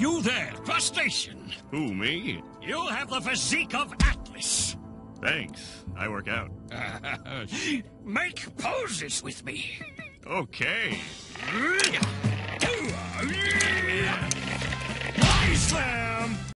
You there, crustacean. Who, me? You have the physique of Atlas. Thanks. I work out. Make poses with me. Okay.